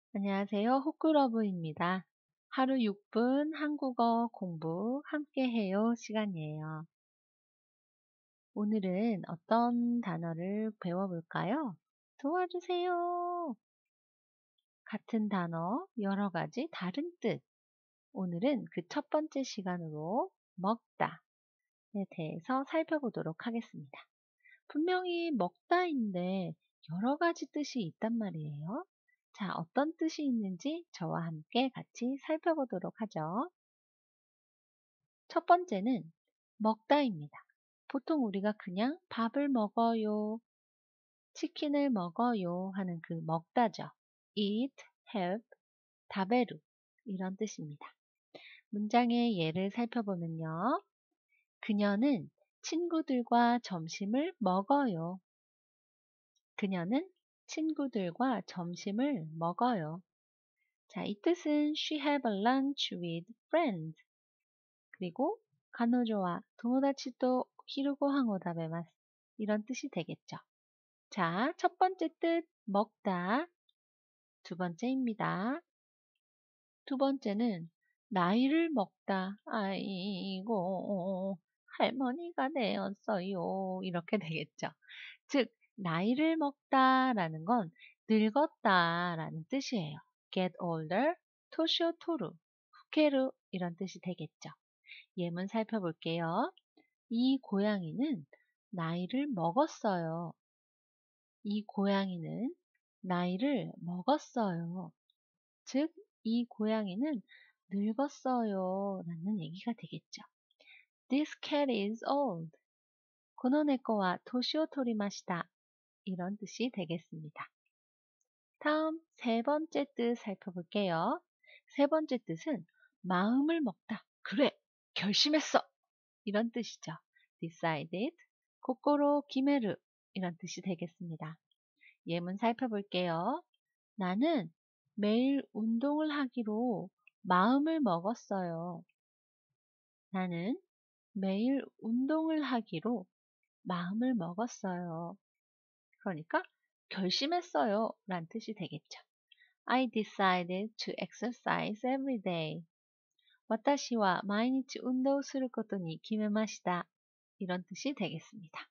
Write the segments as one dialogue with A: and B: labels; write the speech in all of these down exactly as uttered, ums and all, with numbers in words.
A: 안녕하세요. 호크러브입니다. 하루 육 분 한국어 공부 함께 해요 시간이에요. 오늘은 어떤 단어를 배워볼까요? 도와주세요. 같은 단어, 여러 가지 다른 뜻. 오늘은 그 첫 번째 시간으로 먹다에 대해서 살펴보도록 하겠습니다. 분명히 먹다인데 여러 가지 뜻이 있단 말이에요. 자, 어떤 뜻이 있는지 저와 함께 같이 살펴보도록 하죠. 첫 번째는 먹다입니다. 보통 우리가 그냥 밥을 먹어요, 치킨을 먹어요 하는 그 먹다죠. eat, have, 다베루 이런 뜻입니다. 문장의 예를 살펴보면요. 그녀는 친구들과 점심을 먹어요. 그녀는 친구들과 점심을 먹어요. 자, 이 뜻은 she have a lunch with friends. 그리고彼女は 友達と 昼ご飯を食べます. 이런 뜻이 되겠죠. 자, 첫 번째 뜻 먹다. 두 번째입니다. 두 번째는 나이를 먹다. 아이고 할머니가 되었어요. 이렇게 되겠죠. 즉 나이를 먹다라는 건 늙었다라는 뜻이에요. get older, 토시오토루, 후케루 이런 뜻이 되겠죠. 예문 살펴볼게요. 이 고양이는 나이를 먹었어요. 이 고양이는 나이를 먹었어요. 즉, 이 고양이는 늙었어요 라는 얘기가 되겠죠. This cat is old. この猫は年を取りました. 이런 뜻이 되겠습니다. 다음 세 번째 뜻 살펴볼게요. 세 번째 뜻은 마음을 먹다. 그래, 결심했어. 이런 뜻이죠. decided, 心を決める 이런 뜻이 되겠습니다. 예문 살펴볼게요. 나는 매일 운동을 하기로 마음을 먹었어요. 나는 매일 운동을 하기로 마음을 먹었어요. 그러니까 결심했어요 란 뜻이 되겠죠. I decided to exercise every day. 私は毎日運動することに決めました. 이런 뜻이 되겠습니다.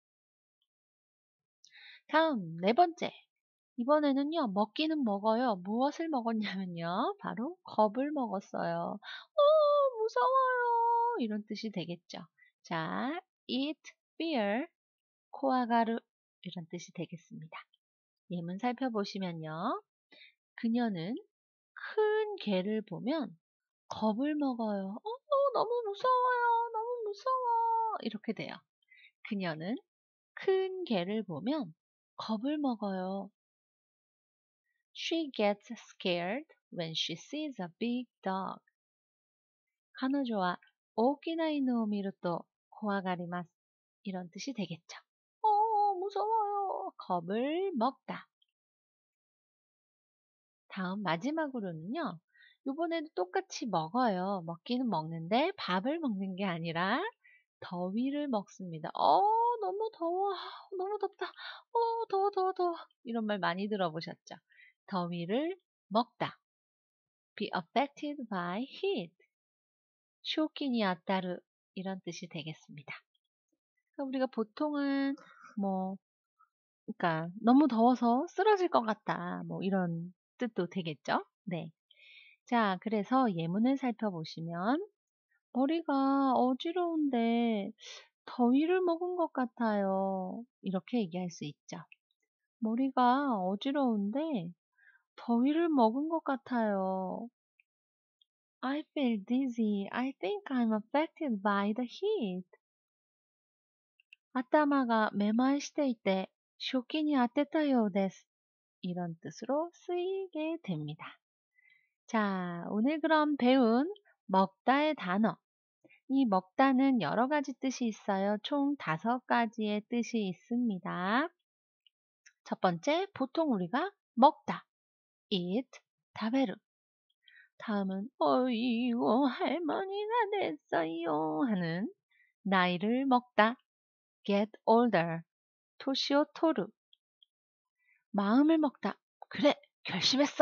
A: 다음 네 번째. 이번에는요, 먹기는 먹어요. 무엇을 먹었냐면요, 바로 겁을 먹었어요. 어, 무서워요. 이런 뜻이 되겠죠. 자, eat fear, 코아가르 이런 뜻이 되겠습니다. 예문 살펴보시면요. 그녀는 큰 개를 보면 겁을 먹어요. 어, 어, 너무 무서워요. 너무 무서워. 이렇게 돼요. 그녀는 큰 개를 보면 겁을 먹어요. She gets scared when she sees a big dog. 彼女は大きな犬を見ると怖がります. 이런 뜻이 되겠죠. 어, 무서워요. 겁을 먹다. 다음 마지막으로는요. 이번에도 똑같이 먹어요. 먹기는 먹는데 밥을 먹는 게 아니라 더위를 먹습니다. 어, 너무 더워. 너무 덥다. 어, 더워, 더워, 더워. 이런 말 많이 들어보셨죠? 더위를 먹다. be affected by heat. 쇼킹이 왔다르. 이런 뜻이 되겠습니다. 그러니까 우리가 보통은 뭐, 그러니까 너무 더워서 쓰러질 것 같다. 뭐 이런 뜻도 되겠죠? 네. 자, 그래서 예문을 살펴보시면 머리가 어지러운데 더위를 먹은 것 같아요. 이렇게 얘기할 수 있죠. 머리가 어지러운데 더위를 먹은 것 같아요. I feel dizzy. I think I'm affected by the heat. 頭がめまいしていて쇼킹이当てたようです. 이런 뜻으로 쓰이게 됩니다. 자, 오늘 그럼 배운 먹다의 단어. 이 먹다는 여러 가지 뜻이 있어요. 총 다섯 가지의 뜻이 있습니다. 첫 번째, 보통 우리가 먹다, eat, 다베르. 다음은 어이구 할머니가 됐어요 하는 나이를 먹다, get older, 토시오 토르. 마음을 먹다, 그래 결심했어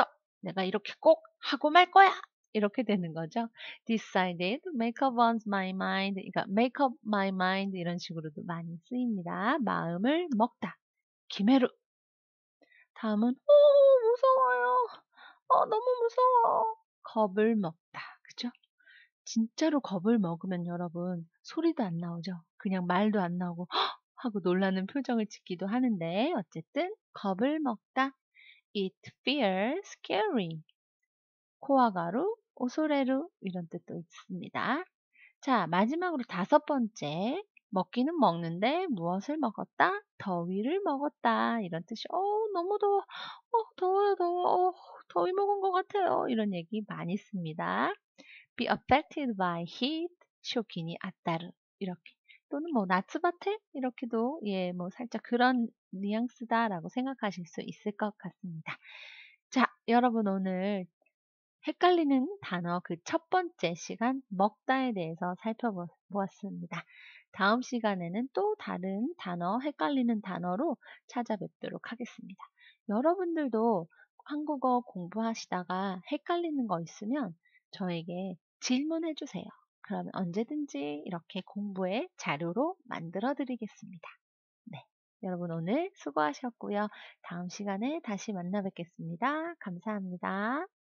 A: 내가 이렇게 꼭 하고 말 거야! 이렇게 되는 거죠. decided, make up one's my mind. 그러니까 make up my mind 이런 식으로도 많이 쓰입니다. 마음을 먹다. 김혜루. 다음은 어, 무서워요. 어, 너무 무서워. 겁을 먹다. 그죠? 진짜로 겁을 먹으면 여러분 소리도 안 나오죠. 그냥 말도 안 나오고 헉! 하고 놀라는 표정을 짓기도 하는데 어쨌든 겁을 먹다. It feels scary. 코와 가루, 오소레루 이런 뜻도 있습니다. 자, 마지막으로 다섯 번째. 먹기는 먹는데 무엇을 먹었다? 더위를 먹었다. 이런 뜻이 어, 너무 더워. 어, 더워요, 더워. 어, 더위 먹은 것 같아요. 이런 얘기 많이 씁니다. be affected by heat, 쇼키니 아따르. 이렇게. 또는 뭐 나츠바테 이렇게도 예, 뭐 살짝 그런 뉘앙스다라고 생각하실 수 있을 것 같습니다. 자, 여러분 오늘 헷갈리는 단어 그 첫 번째 시간 먹다에 대해서 살펴보았습니다. 다음 시간에는 또 다른 단어, 헷갈리는 단어로 찾아뵙도록 하겠습니다. 여러분들도 한국어 공부하시다가 헷갈리는 거 있으면 저에게 질문해 주세요. 그러면 언제든지 이렇게 공부의 자료로 만들어 드리겠습니다. 네. 여러분 오늘 수고하셨고요. 다음 시간에 다시 만나 뵙겠습니다. 감사합니다.